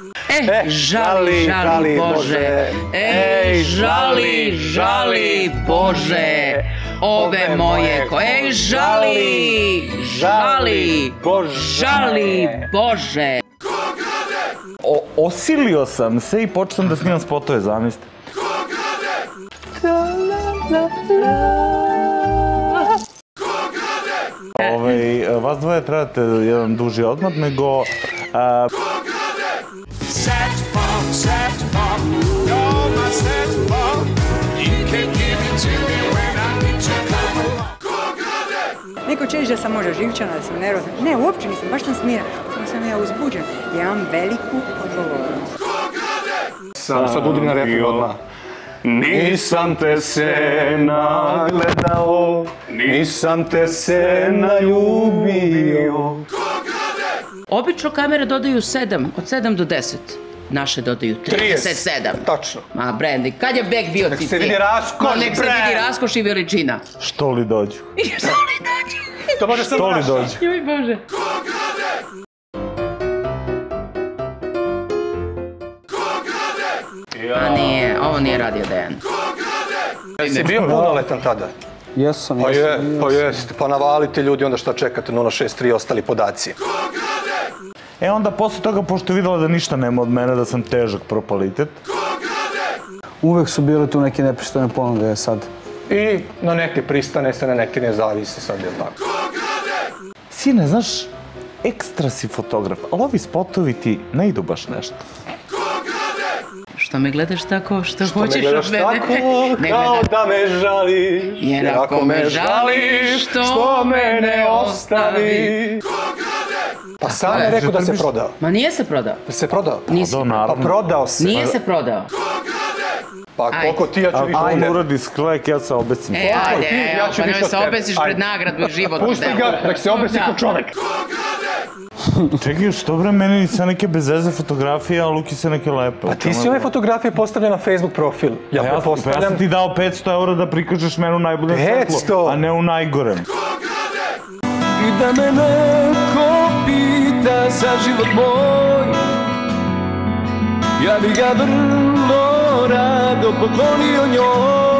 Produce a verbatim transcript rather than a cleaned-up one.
E, žali, žali, Bože. Ej, žali, žali, Bože. Ove moje ko... Ej, žali, žali, žali, Bože. Osilio sam se i počnem da snimam spotove, zamislite. Vas dvoje trebate jedan duži odmah, nego... Neko će reći da sam možda živčana, da sam nervozna. Ne, uopće nisam, baš sam smirana. Samo sam ja uzbuđen. Ja imam veliku odgovornost. Sad udim na repliku odmah. Nisam te se nagledao, nisam te se naljubio. Obično kamere dodaju sedam, od sedam do deset. Naše dodaju trideset sedam. Tačno. Ma, Brendi, kad je bek bio ti ti? Nek se vidi raskoš, bre! Nek se vidi raskoš i veličina. Što li dođu? Što li dođu? To može samo naša. Što li dođu? Joj, Bože. A nije, ovo nije radio Dejan. Jesi bio punoletan tada? Jesam, Pa je, jesam. pa jeste. Pa navalite ljudi, onda šta čekate, nula šest tri ostali podaci. E onda posle toga, pošto je videla da ništa nema od mene, da sam težak propalitet. Uvek su bile tu neke nepristojne ponude sad. I na neke pristane se, na neke ne zavisi sad, je li tako? Sine, znaš, ekstra si fotograf, ali ovi spotovi ti ne idu baš nešto. Što me gledaš tako, što hoćeš od mene? Što me gledaš tako, kao da me žališ. Jer ako me žališ, što me ne ostavi. Pa sam je rekao da se prodao. Ma nije se prodao. Da se prodao? Nisi. Pa prodao se. Nije se prodao. Pa koliko ti, ja ću više Ajde, ovdje. uradi sklek, ja se obesim. E, ajde, ja ću pa više nemoj od se tebe. obesiš pred nagradu i život. Pusti ga, nek se obesi ko čovek. Čekaj, što bre, meni sa neke bezveze fotografije, a Luki se neke lepe. Pa ti si ove fotografije postavlja na Facebook profil. Ja Pa ja pretpostavljam... sam ti dao petsto eura da prikažeš mene u najboljem svetlu, petsto? a ne u najgorem. I da me neko pita za život moj, ja bi ga vrlo rado poklonio njoj.